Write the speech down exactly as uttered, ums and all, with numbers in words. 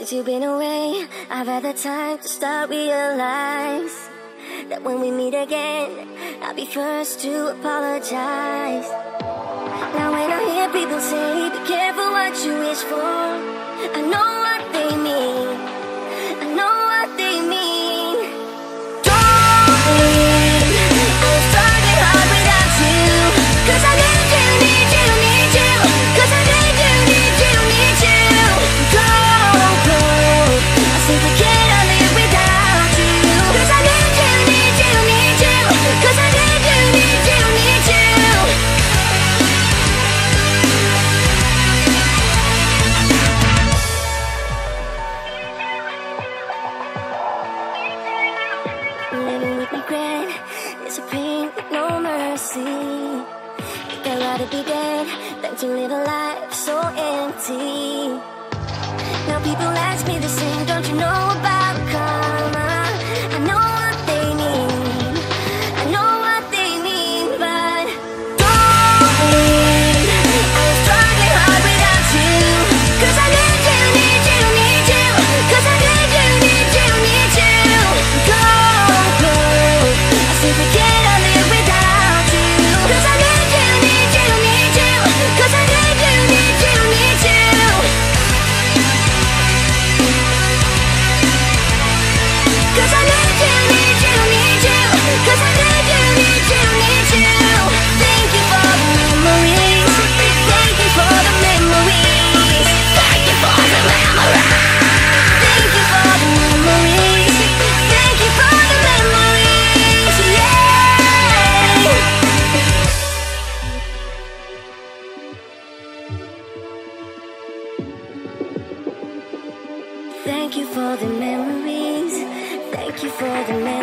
Since you've been away, I've had the time to start realize that when we meet again, I'll be first to apologize. Now when I hear people say, be careful what you wish for, I know what they mean, I know what they mean. Darling, I'm struggling hard without you, 'cause I need you, need you, need you, 'cause I need you, need you, need you. Go, go, I simply can't live without you, 'cause I need you, need you, need you, 'cause I need you, need you, need you. Living with regret is a pain with no mercy. Think I'd rather be dead than to live a life so empty. Now people ask me the same, don't you know about karma? I know what they mean, I know what they mean, but darling, I'm struggling hard without you, 'cause I need you, need you, need you, 'cause I need you, need you, need you. Go, go, I simply can't live without you, 'cause I need you, need you, need you, 'cause I need you, need you, need you. Cause I need you, need you, need you, 'cause I need you, need you, need you. Thank you for the memories, thank you for the memories, thank you for the memories, thank you for the memories, thank you for the memories, yeah. Thank you for the memories, thank you for the memories.